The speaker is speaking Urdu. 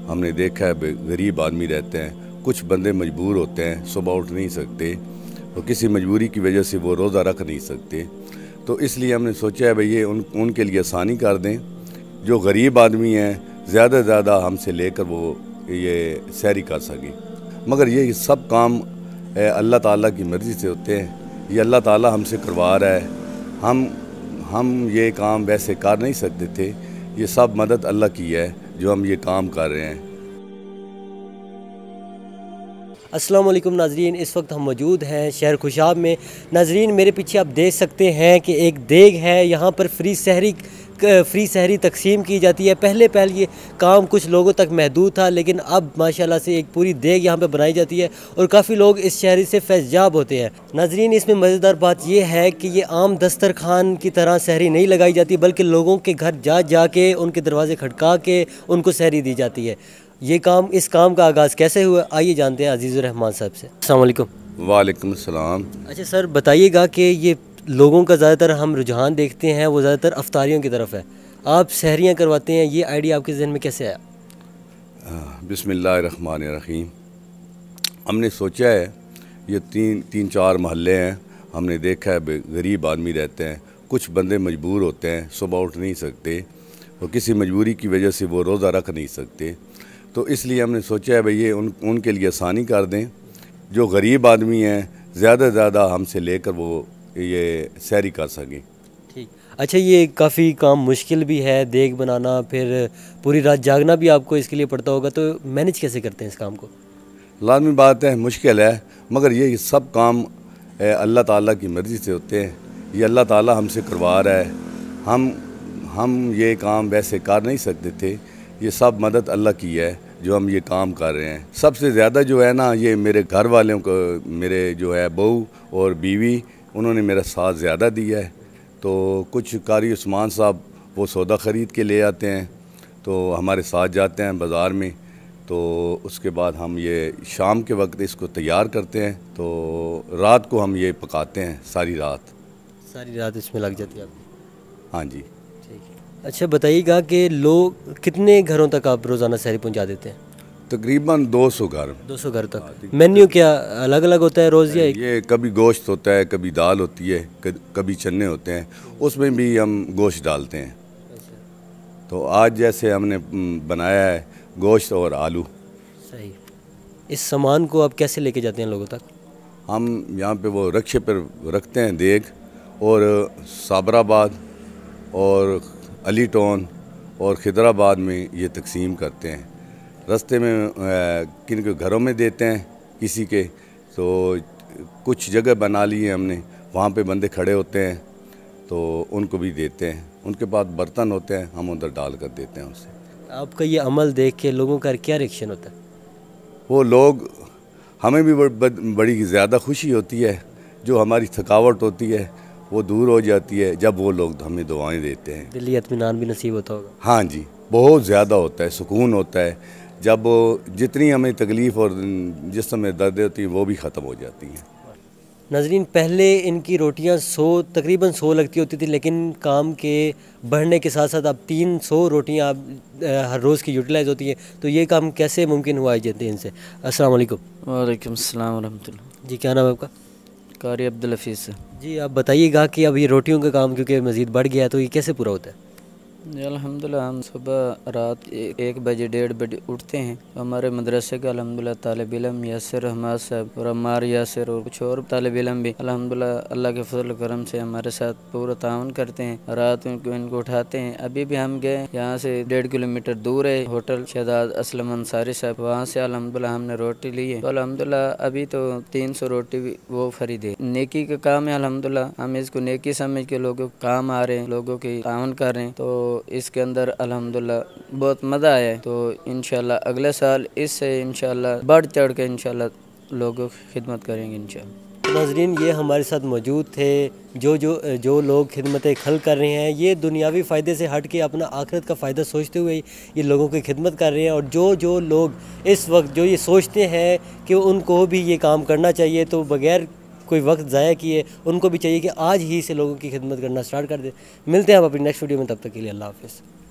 ہم نے دیکھا ہے غریب آدمی رہتے ہیں، کچھ بندے مجبور ہوتے ہیں، صبح اٹھ نہیں سکتے اور کسی مجبوری کی وجہ سے وہ روزہ رکھ نہیں سکتے، تو اس لیے ہم نے سوچا ہے بھئی یہ ان کے لیے آسانی کر دیں۔ جو غریب آدمی ہیں زیادہ سے زیادہ ہم سے لے کر وہ یہ سحری کر سکیں، مگر یہ سب کام اللہ تعالیٰ کی مرضی سے ہوتے ہیں، یہ اللہ تعالیٰ ہم سے کروا رہا ہے، ہم یہ کام ویسے کر نہیں سکتے تھے، یہ سب مدد اللہ کی ہے جو ہم یہ کام کر رہے ہیں۔ السلام علیکم ناظرین، اس وقت ہم موجود ہیں شہر خوشاب میں۔ ناظرین میرے پیچھے آپ دیکھ سکتے ہیں کہ ایک دیگ ہے، یہاں پر فری سحری تقسیم کی جاتی ہے۔ پہلے یہ کام کچھ لوگوں تک محدود تھا، لیکن اب ماشاءاللہ سے ایک پوری دیگ یہاں پہ بنائی جاتی ہے اور کافی لوگ اس شہری سے فیض یاب ہوتے ہیں۔ ناظرین اس میں مزیدار بات یہ ہے کہ یہ عام دسترخوان کی طرح سحری نہیں لگائی جاتی، بلکہ لوگوں کے گھر جا کے ان کے دروازے کھٹکا کے ان کو سحری دی جاتی ہے۔ اس کام کا آغاز کیسے ہوا، آئیے جانتے ہیں عزیز الرحمان صاحب سے۔ السلام علیکم۔ وعلیکم السلام۔ اچھا سر، بتائیے گا کہ یہ لوگوں کا زیادہ تر ہم رجحان دیکھتے ہیں وہ زیادہ تر افطاریوں کی طرف ہے، آپ سحریاں کرواتے ہیں، یہ آئیڈیا آپ کے ذہن میں کیسے آیا؟ بسم اللہ الرحمن الرحیم۔ ہم نے سوچا ہے یہ تین چار محلے ہیں، ہم نے دیکھا ہے غریب آدمی رہتے ہیں، کچھ بندے مجبور ہوتے ہیں، صبح اٹھ نہیں سکتے اور کسی مجبوری کی وجہ سے وہ روزہ رکھ نہیں سکتے، تو اس لیے ہم نے سوچا ہے بھئی یہ ان کے لیے آسانی کر دیں۔ جو غریب آدمی ہیں زیادہ سے زیادہ ہم سے لے کر وہ یہ سحری کر سکیں۔ ٹھیک، اچھا یہ کافی کام مشکل بھی ہے، دیگ بنانا، پھر پوری رات جاگنا بھی آپ کو اس کے لیے پڑتا ہوگا، تو مینیج کیسے کرتے ہیں اس کام کو؟ لازمی بات ہے مشکل ہے، مگر یہ سب کام اللہ تعالیٰ کی مرضی سے ہوتے ہیں، یہ اللہ تعالیٰ ہم سے کروا رہا ہے، ہم یہ کام ویسے کر نہیں سکتے تھے، یہ سب مدد اللہ کی ہے جو ہم یہ کام کر رہے ہیں۔ سب سے زیادہ جو ہے نا یہ میرے گھر والوں کو، میرے جو ہے بہو اور بیوی، انہوں نے میرا ساتھ زیادہ دیا ہے، تو کچھ قاری عثمان صاحب وہ سودا خرید کے لے آتے ہیں تو ہمارے ساتھ جاتے ہیں بازار میں، تو اس کے بعد ہم یہ شام کے وقت اس کو تیار کرتے ہیں، تو رات کو ہم یہ پکاتے ہیں، ساری رات اس میں لگ جاتی ہے آپ کی؟ ہاں جی۔ اچھا بتائیے گا کہ لوگ کتنے گھروں تک آپ روزانہ سحری پہنچا دیتے ہیں؟ تقریباً 200 گھر۔ 200 گھر تک۔ مینیو کیا الگ الگ ہوتا ہے روز یا یہ کبھی گوشت ہوتا ہے، کبھی دال ہوتی ہے، کبھی چنے ہوتے ہیں، اس میں بھی ہم گوشت ڈالتے ہیں۔ تو آج جیسے ہم نے بنایا ہے گوشت اور آلو۔ صحیح۔ اس سامان کو آپ کیسے لے کے جاتے ہیں لوگوں تک؟ ہم یہاں پہ وہ رکشے پر رکھتے ہیں دیگ، اور صابر آباد اور علی ٹاؤن اور خیدرآباد میں یہ تقسیم کرتے ہیں۔ رستے میں کن کے گھروں میں دیتے ہیں، کسی کے، تو کچھ جگہ بنا لی ہے ہم نے، وہاں پہ بندے کھڑے ہوتے ہیں تو ان کو بھی دیتے ہیں، ان کے پاس برتن ہوتے ہیں، ہم ادھر ڈال کر دیتے ہیں اسے۔ آپ کا یہ عمل دیکھ کے لوگوں کا کیا ریئیکشن ہوتا ہے؟ وہ لوگ، ہمیں بھی بڑی زیادہ خوشی ہوتی ہے، جو ہماری تھکاوٹ ہوتی ہے وہ دور ہو جاتی ہے جب وہ لوگ ہمیں دعائیں دیتے ہیں۔ دلی اطمینان بھی نصیب ہوتا ہوگا؟ ہاں جی، بہت زیادہ ہوتا ہے، سکون ہوتا ہے، جب جتنی ہمیں تکلیف اور جسم میں درد ہوتی ہیں وہ بھی ختم ہو جاتی ہیں۔ ناظرین پہلے ان کی روٹیاں تقریباً 100 لگتی ہوتی تھی، لیکن کام کے بڑھنے کے ساتھ ساتھ اب 300 روٹیاں ہر روز کی یوٹیلائز ہوتی ہیں، تو یہ کام کیسے ممکن ہوا جاتے ہیں ان سے؟ السلام علیکم۔ وعلیکم السلام ورحمۃ اللہ۔ جی کیا نام ہے آپ کا؟ قاری عبدالحفیظ سے۔ جی آپ بتائیے گا کہ اب یہ روٹیوں کا کام کیونکہ مزید بڑھ گیا ہے تو یہ کیسے پورا ہوتا ہے؟ جی الحمدللہ ہم صبح رات 1 بجے 1:30 بجے اٹھتے ہیں، ہمارے مدرسے کا الحمدللہ طالب علم یاسر حماد صاحب اور عمار یاسر اور کچھ اور طالب علم بھی الحمدللہ اللہ کے فضل و کرم سے ہمارے ساتھ پورا تعاون کرتے ہیں، رات ان کو اٹھاتے ہیں۔ ابھی بھی ہم گئے، یہاں سے 1.5 کلومیٹر دور ہے ہوٹل شہزاد اسلم انصاری صاحب، وہاں سے الحمدللہ ہم نے روٹی لی ہے، تو الحمدللہ ابھی تو 300 روٹی وہ خریدے۔ نیکی کا کام ہے الحمدللہ، ہم اس کو نیکی سمجھ کے لوگوں کو کام آ رہے ہیں، لوگوں کی تعاون کر رہے ہیں، تو اس کے اندر الحمدللہ بہت مزہ آیا ہے، تو انشاءاللہ اگلے سال اس سے انشاءاللہ بڑھ چڑھ کے انشاءاللہ لوگوں کی خدمت کریں گے انشاءاللہ۔ ناظرین یہ ہمارے ساتھ موجود تھے جو لوگ خدمت خلق کر رہے ہیں، یہ دنیاوی فائدے سے ہٹ کے اپنا آخرت کا فائدہ سوچتے ہوئے یہ لوگوں کی خدمت کر رہے ہیں، اور جو لوگ اس وقت جو یہ سوچتے ہیں کہ ان کو بھی یہ کام کرنا چاہیے، تو بغیر کوئی وقت ضائع کیے ان کو بھی چاہیے کہ آج ہی سے لوگوں کی خدمت کرنا سٹارٹ کر دیں۔ ملتے ہیں آپ اپنی نیکسٹ ویڈیو میں، تب تک کے لیے اللہ حافظ۔